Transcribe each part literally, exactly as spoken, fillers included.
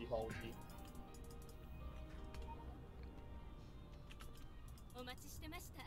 换武器。 お待ちしてました。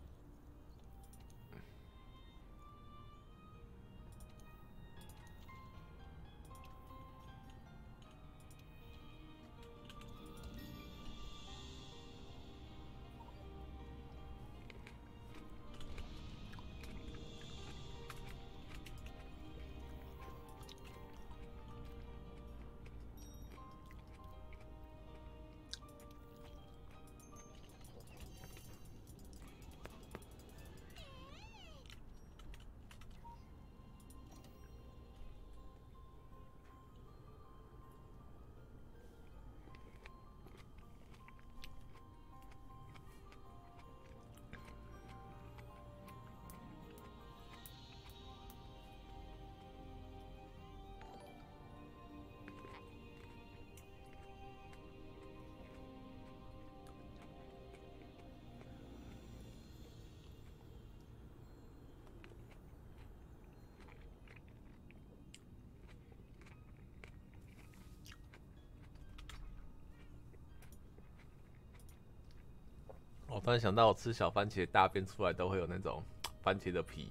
我突然想到，我吃小番茄大便出来都会有那种番茄的皮。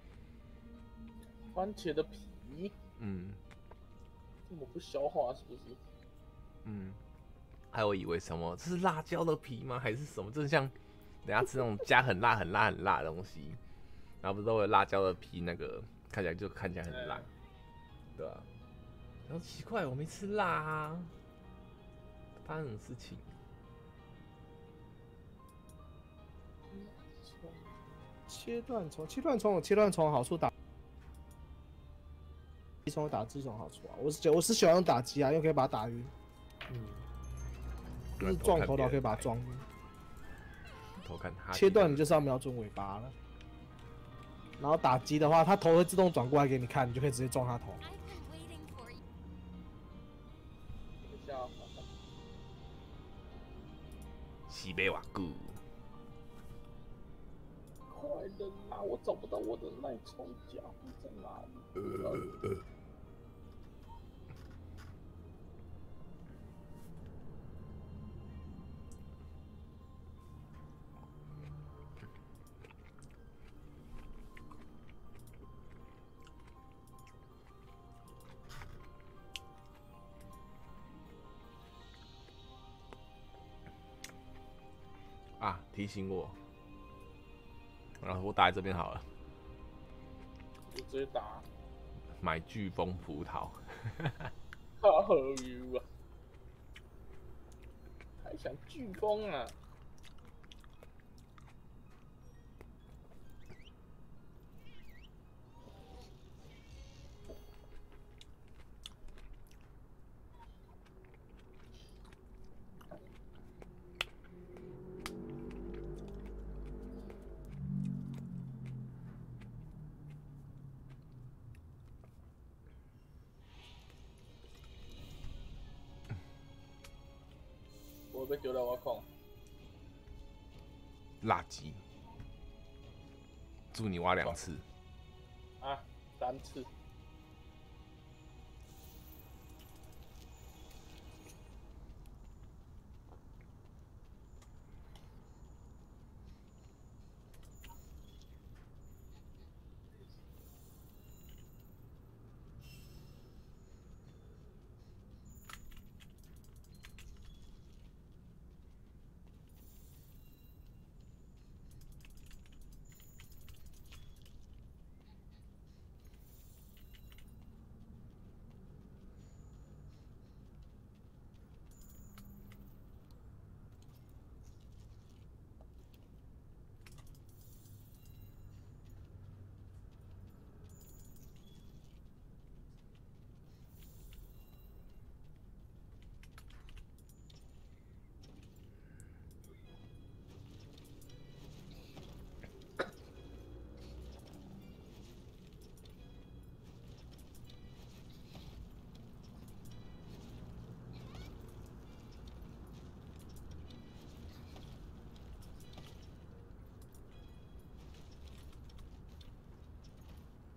番茄的皮， 嗯这么不消化是不是？ 嗯，还有以为什么这是辣椒的皮吗？还是什么？就是像等下吃那种加很辣、很辣、很辣的东西，然后不是都有辣椒的皮，那个看起来就看起来很辣， 欸、 对啊。然后奇怪，我没吃辣啊，发生什么事情？ 切断虫，切断虫有切断虫好处，打击虫有打击虫好处啊。我是我是喜欢用打击啊，因为可以把它打晕。 嗯， 就是撞头的可以把它撞晕。 偷看他切断你就是要瞄准尾巴了，然后打击的话，它头会自动转过来给你看，你就可以直接撞它头。 等一下， 西北瓦固。 快点啦！我找不到我的脉冲甲在哪里。呃呃啊！提醒我，然后我打在这边好了。 就直接打。 买飓风葡萄。 哈呵 you 啊！还想飓风啊？我被丢到挖矿。 垃圾。祝你挖两次。 啊，三次。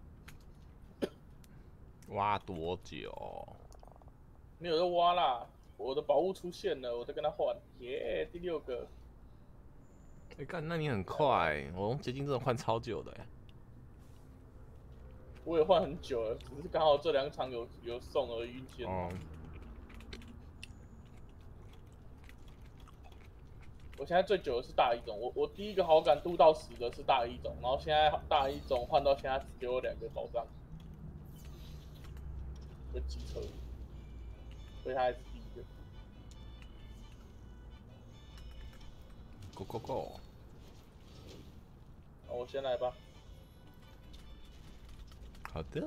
挖多久？ 没有在挖啦， 我的宝物出现了，我再跟他换，耶、第六个。 哎、欸，干，那你很快、欸，我用结晶真的换超久的、欸。 我也换很久了，只是刚好这两场有有送而运气很好。 嗯。 我现在最久的是大一种，我我第一个好感度到十的是大一种，然后现在大一种换到现在只给我两个宝藏，有机车，所以他还是第一个。 Go go go！ 好，我先来吧。 好的。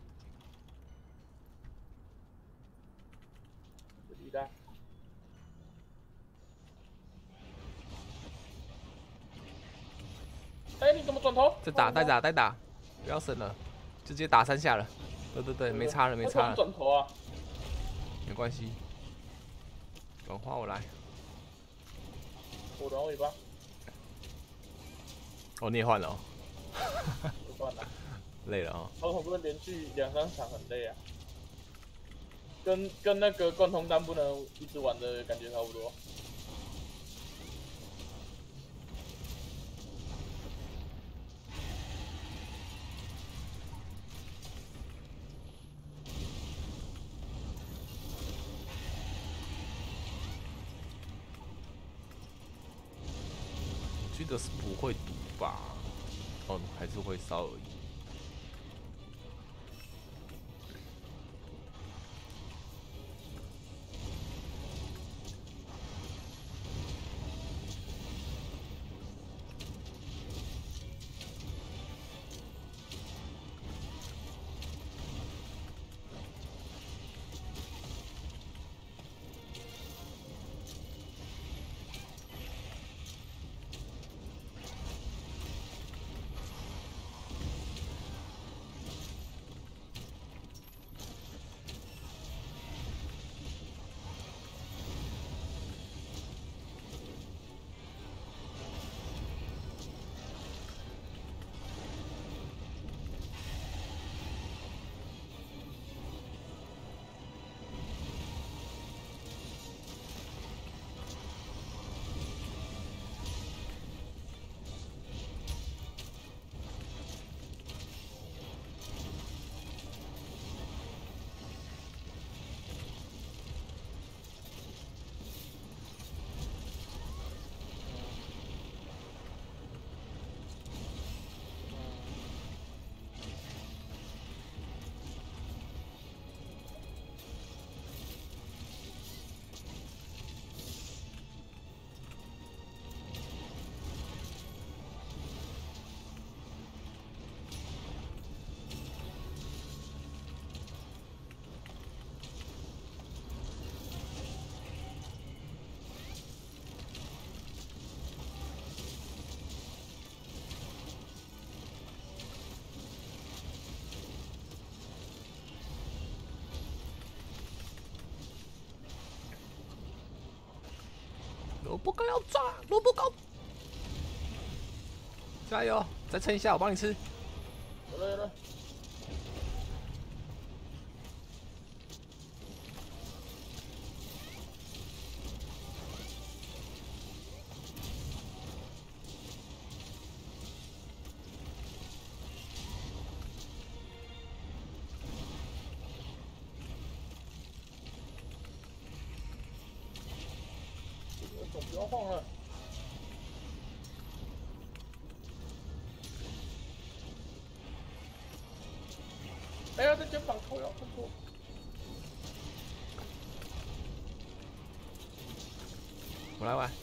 这里的。哎、欸，你怎么转头？ 再打，再打，再打，不要省了，就直接打三下了。对对对，没差了，没差了。 转头啊！ 没关系，转换我来。 我转尾巴。 哦，你也换了、哦。 我换了。 累了哦。 跑统不能连续两三场很累啊。跟跟那个贯通单不能一直玩的感觉差不多。 记得是不会赌吧？哦，还是会烧而已。萝卜糕要炸，萝卜糕，加油！再撑一下，我帮你吃。 有了有了。总不要晃了。哎呀，这肩膀靠腰，看错。 我来玩。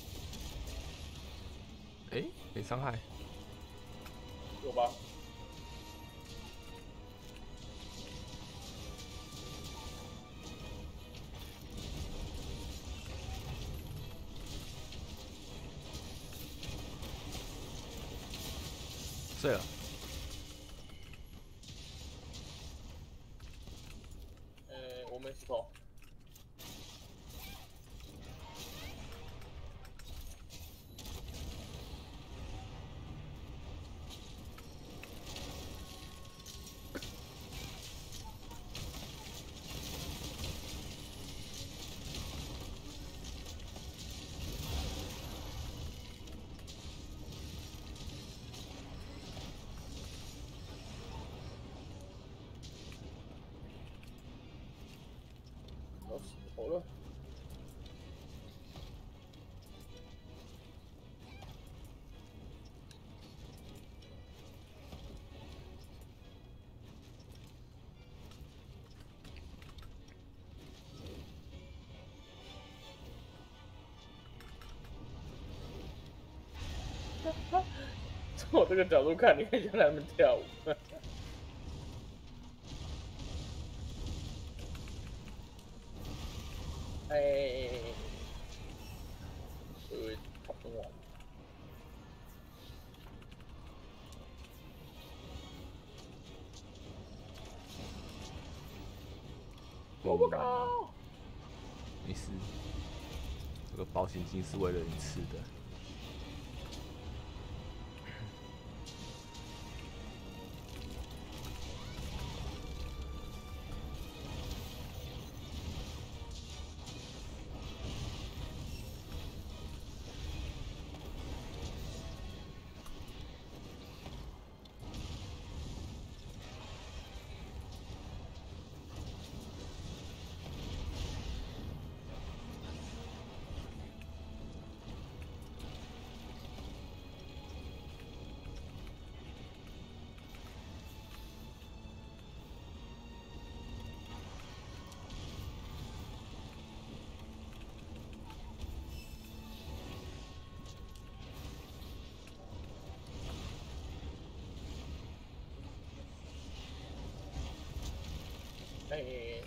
哎，没伤害。 有吧？ 睡了。 呃，我没石头。 好了。从我这个角度看，你可以像他们跳舞。哎，我以为他崩完了。我不搞。 没事，这个保险金是为了你吃的。 哎，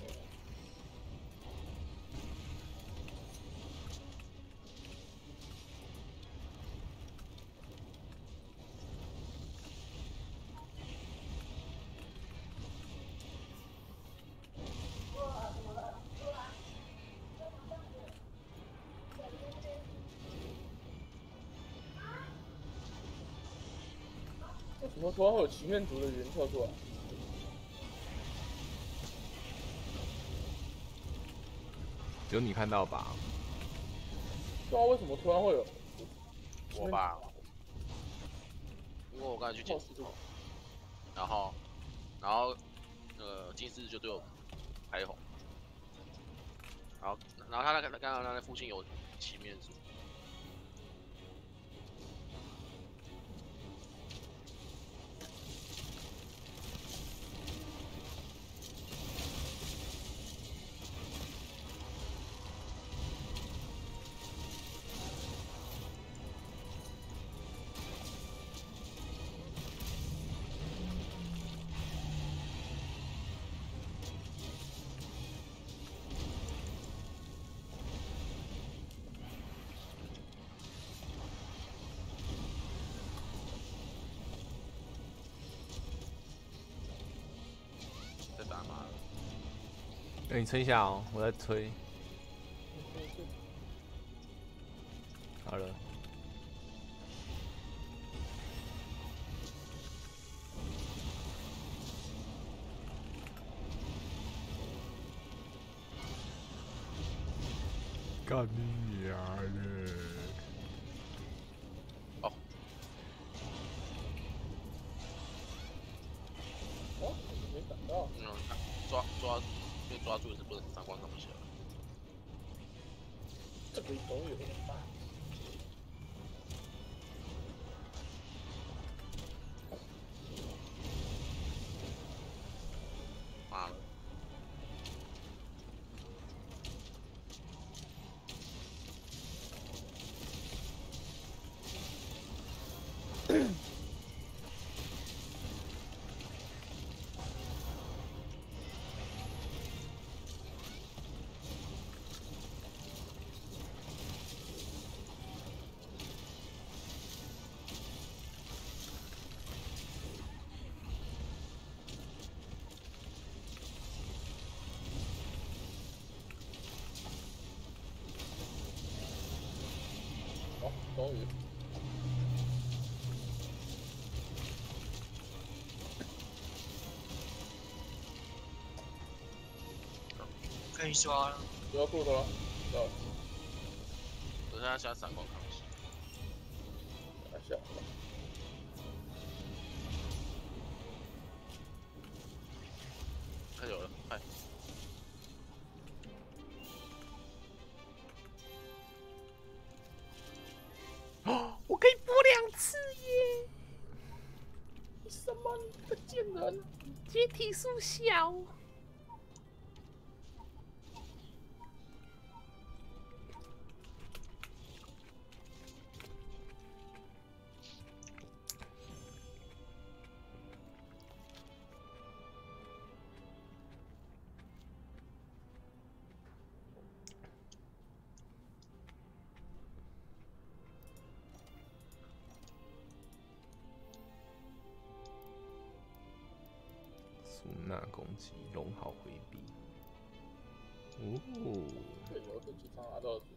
为什么突然会有奇面族的云跳出来？ 只有你看到吧？ 对啊，为什么突然会有？ 我吧，因为我刚才去捡石头，然后，然后那个金狮就对我开吼，然后，然后他那个刚刚那附近有奇面族。在打码了。 那你撑一下哦，我在吹。好了。干你娘的！ 哦， 哦，没想到。 嗯，抓抓被抓住是不能闪光看不起来。 这个手有点大。 妈了！ 哦，终于。 可以刷了。 不要过头了，到了， 我现在想闪光看不起。 拿下。 看有了，快！ 体术小。苏纳攻击，龙好回避。哦， 对，有这几场拿到的。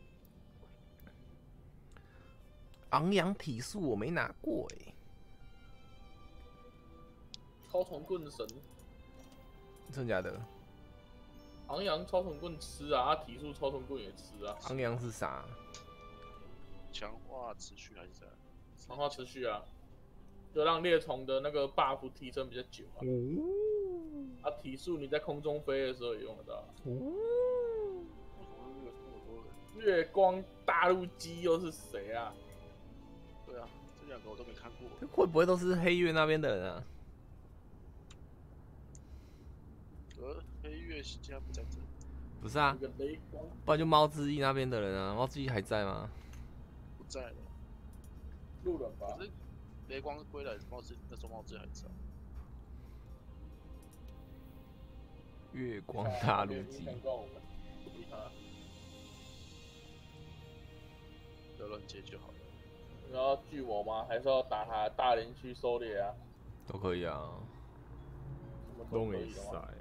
昂扬体术我没拿过哎， 超重棍神， 真假的？ 昂扬超重棍吃啊，他体术超重棍也吃啊。 昂扬是啥？ 强化持续还是在？ 强化持续啊，就让猎虫的那个 buff 提升比较久啊。 哦， 啊，体术你在空中飞的时候也用得到。 哦， 月光大陆鸡又是谁啊？ 对啊，这两个我都没看过。 会不会都是黑月那边的人啊？ 呃，黑月现在不在这。 不是啊， 那个雷光不然就猫之翼那边的人啊。猫之翼还在吗？ 不在了。 路人吧？ 可是雷光归来，猫之那时候猫之还在。 月光大陆鸡。 理他。 要乱接就好了。 你要拒我吗？还是要打他大连区狩猎啊？ 都可以啊， 什么都没都可以的吗？ 赛啊。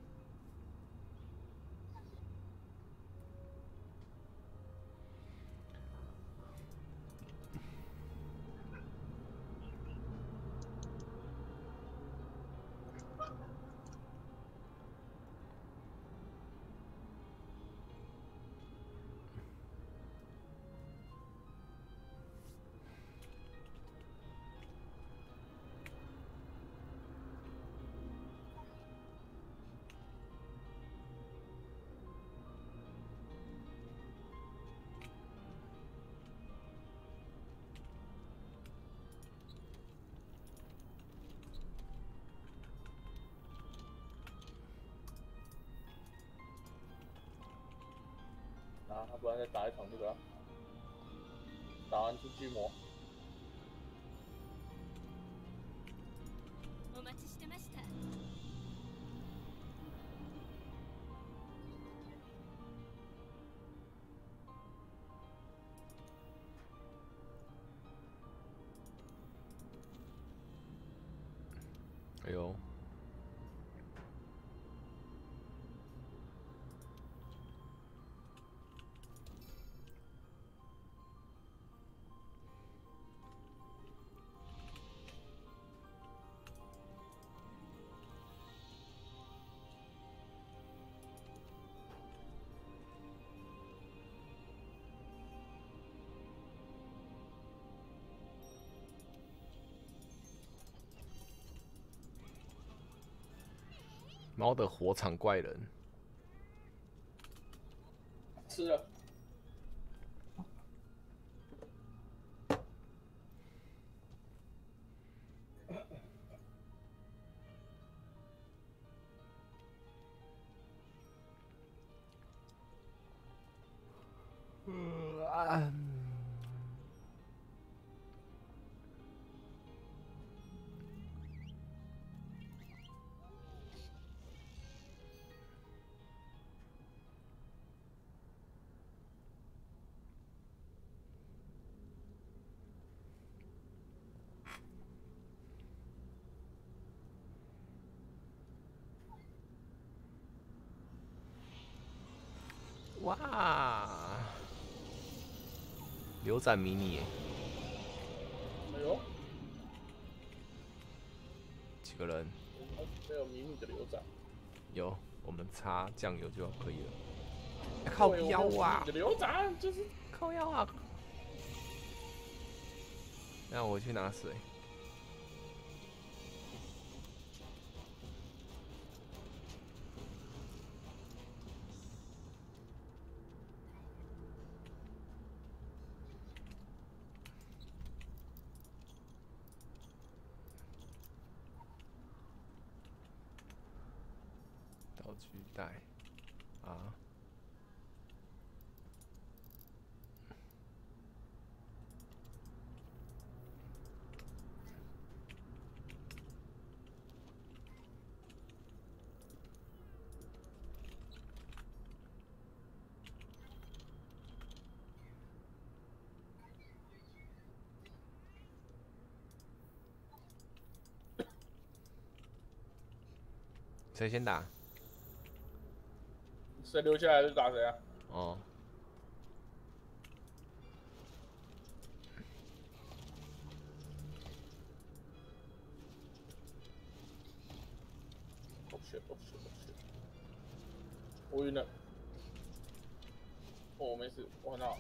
啊，不然再打一场这个、啊，打完出巨魔。 お待ちしてました。 哎呦，猫的火场怪人。 吃了。 呃啊哇！流斩迷你耶， 哎呦， 几个人？ 没有迷你的流斩。 有，我们擦酱油就可以了。欸靠腰啊！ 你的流斩就是靠腰啊！那我去拿水。 好取代啊！谁先打？ 谁留下来就打谁啊？ 哦。 哦 shit！ 哦 shit！ 哦 shit！ 我晕了。哦，我没事，我很好。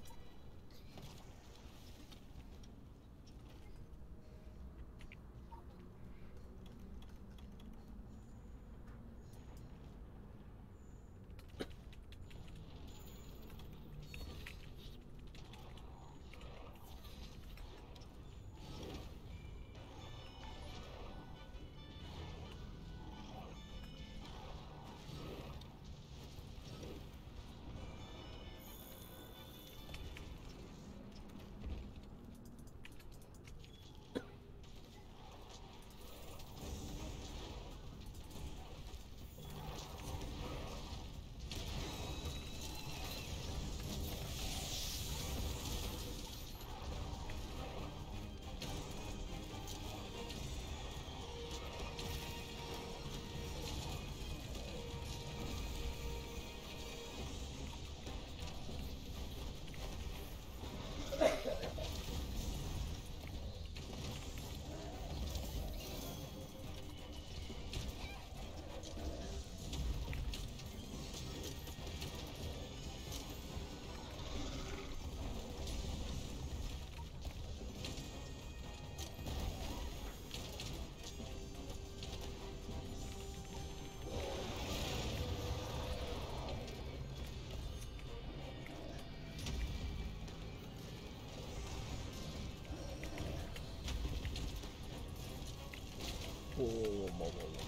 我我我我我。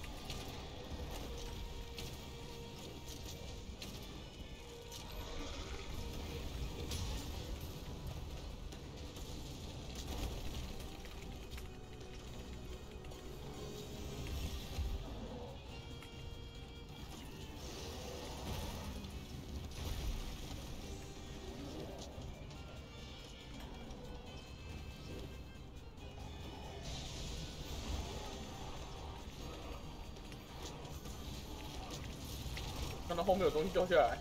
看到后面有东西掉下来。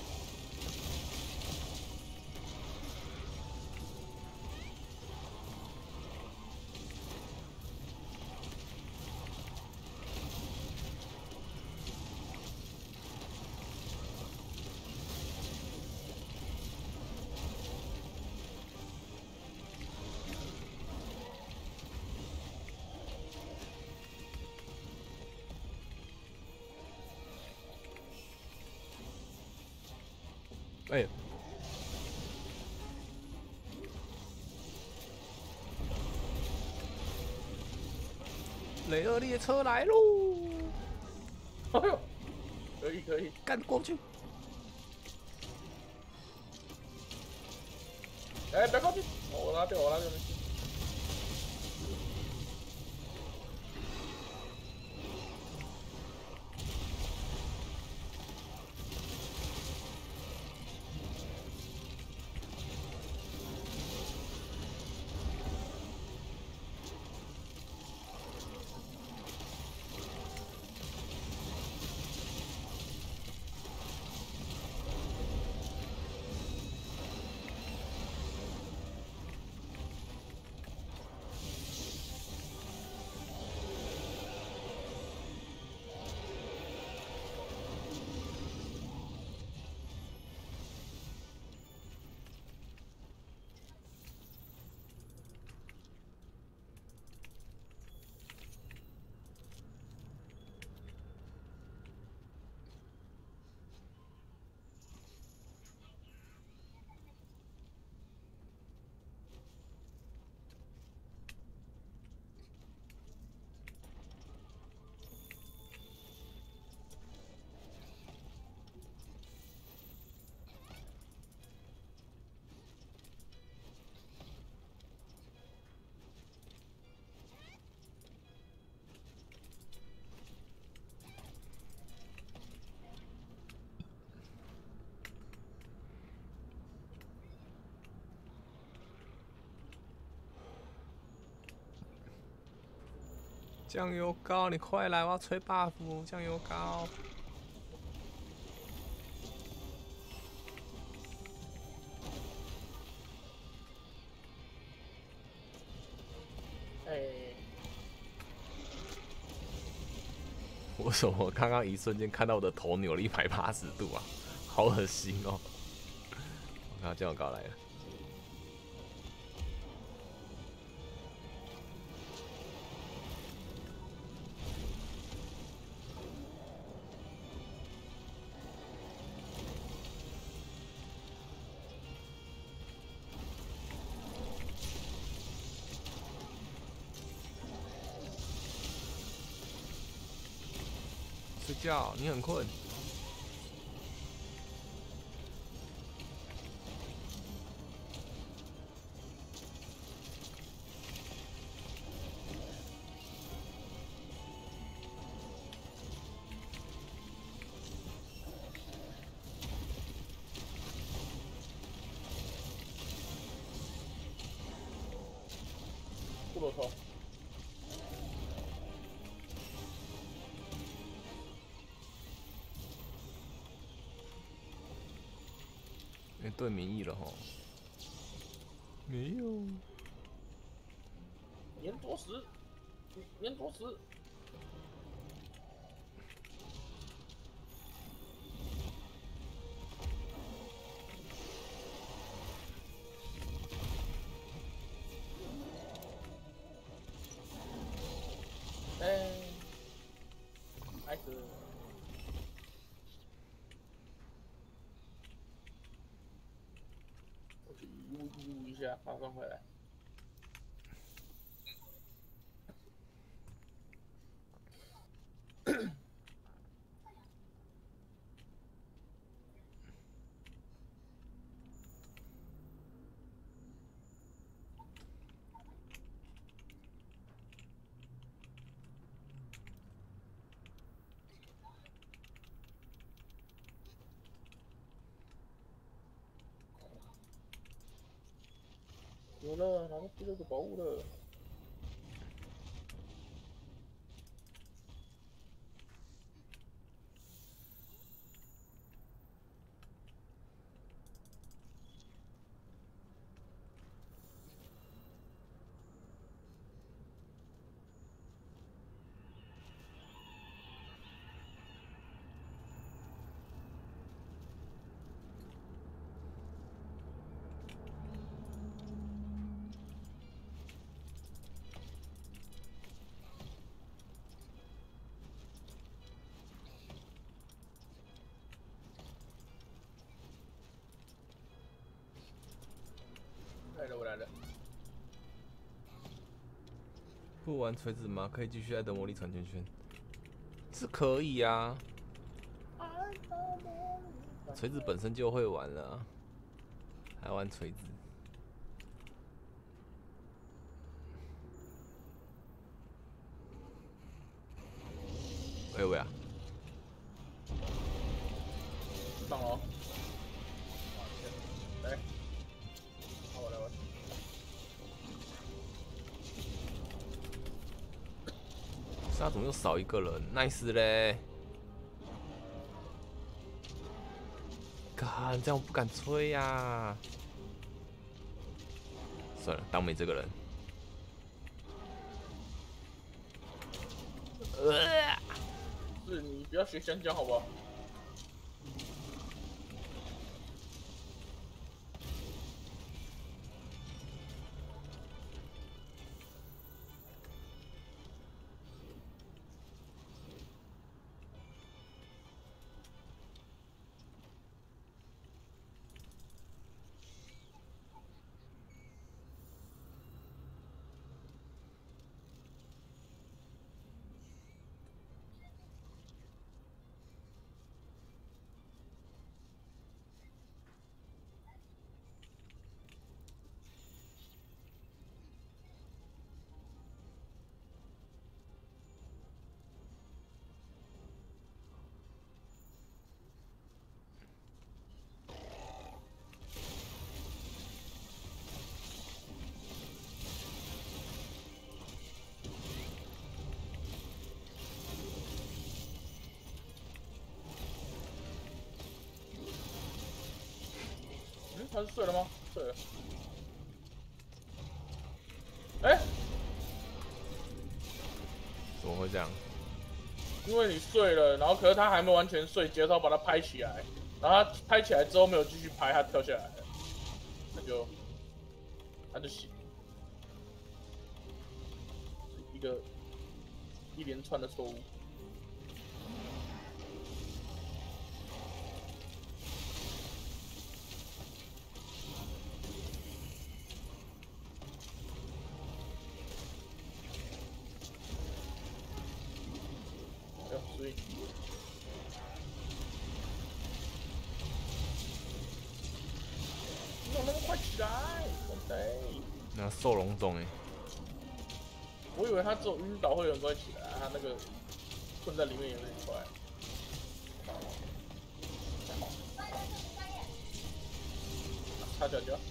哎呦！雷厄列车来喽！ 哎呦，可以可以， 干过去！ 哎，别靠近！我拿掉，我拿掉，没事。 酱油膏，你快来，我要吹 buff，酱油膏。 哎， 为什么刚刚一瞬间看到我的头扭了一百八十度啊？好恶心哦！我看酱油膏来了。睡觉，你很困。 骷髅头。 哎、对免疫了吼。没有。 粘着石，粘着石。哎，开始。我去医务医务一下，马上回来。有了，拿到第六个宝物了。来了，我来了。 不玩锤子吗？可以继续爱的魔力传圈圈。是可以啊。锤子本身就会玩了、啊，还玩锤子。喂喂啊！ 上了。来，好，我来玩。 是啊，怎么又少一个人 ？Nice 嘞！干，这样我不敢吹呀、啊。算了，当没这个人。呃， 是你不要学香蕉好不好？ 他是睡了吗？睡了。哎、欸， 怎么会这样？ 因为你睡了，然后可是他还没完全睡，接着把他拍起来，然后他拍起来之后没有继续拍，他跳下来了，那就他就醒，一个一连串的错误。所以，你怎么那么快起来？真的？ 那受龙种哎， 我以为他只有晕倒会有人快起来，他那个困在里面有点快。擦脚脚。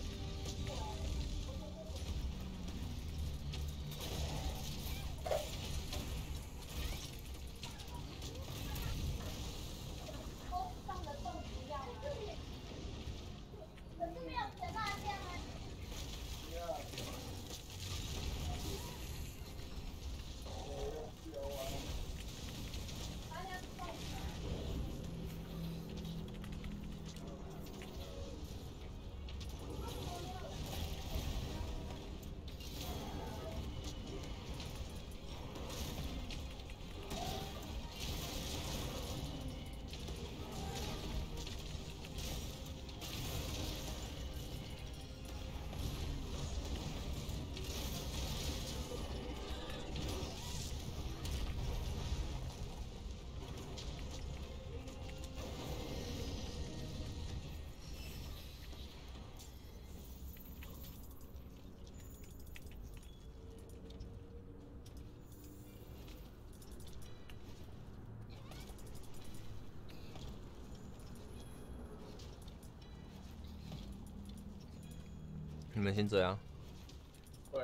你们先这样。 对。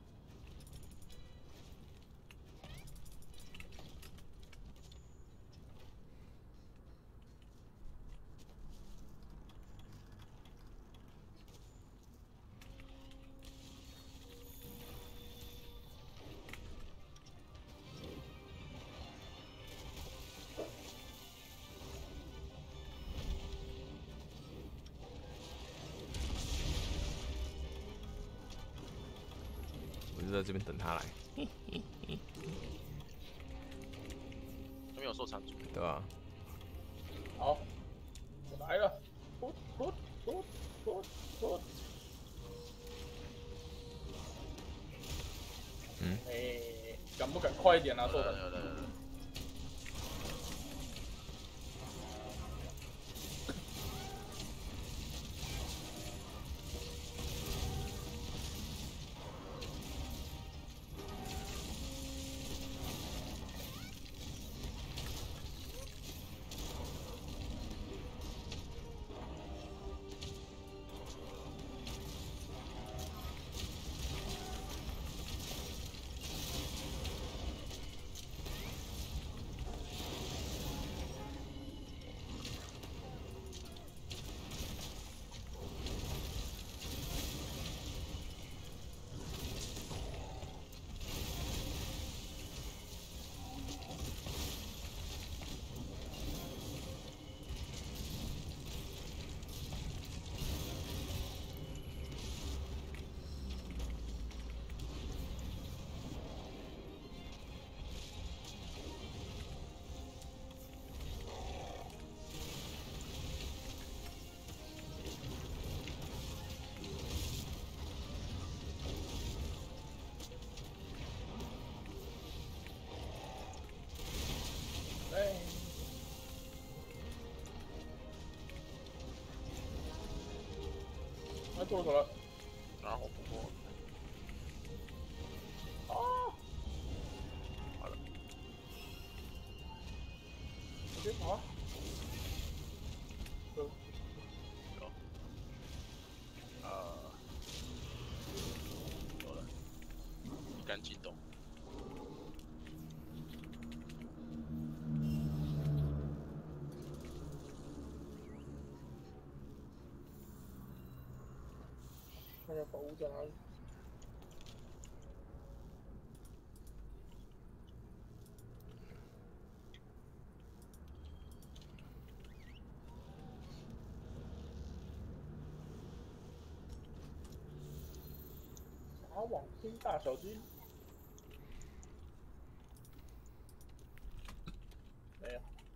我就在这边等他来。 都没有受残住， 对吧？ 好，我来了，突突突突突。 嗯。 哎、欸，敢不敢快一点啊？做的。他做了什么？ 然后不过， 啊！ 好了， 别跑啊！ 有，呃，有了，一杆进洞。 看一下宝物在哪里。查网听大小金。没有。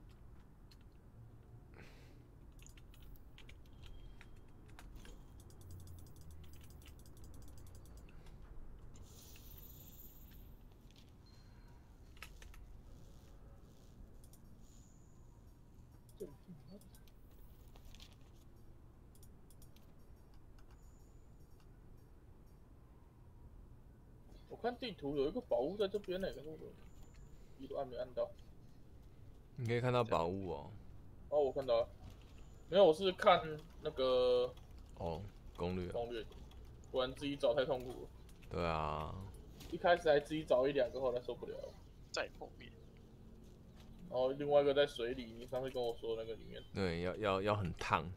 我看地图有一个宝物在这边呢，可是我一路按没按到。 你可以看到宝物哦。 哦，我看到了。没有，我是看那个哦，攻略。 攻略，不然自己找太痛苦了。 对啊。 一开始还自己找一两个，后来受不了了。 在后面。 然后另外一个在水里，你上次跟我说的那个里面。 对，要要要很烫。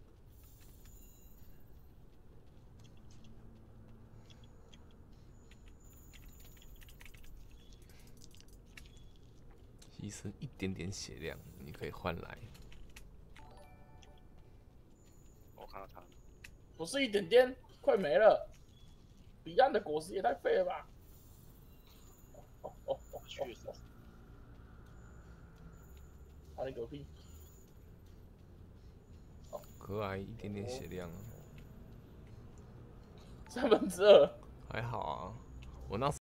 牺牲一点点血量，你可以换来。 我看到他， 不是一点点，快没了。彼岸的果实也太废了吧！哦哦哦， 确实。 打你狗屁！ 哦，可爱一点点血量啊。 三分之二。 还好啊，我那时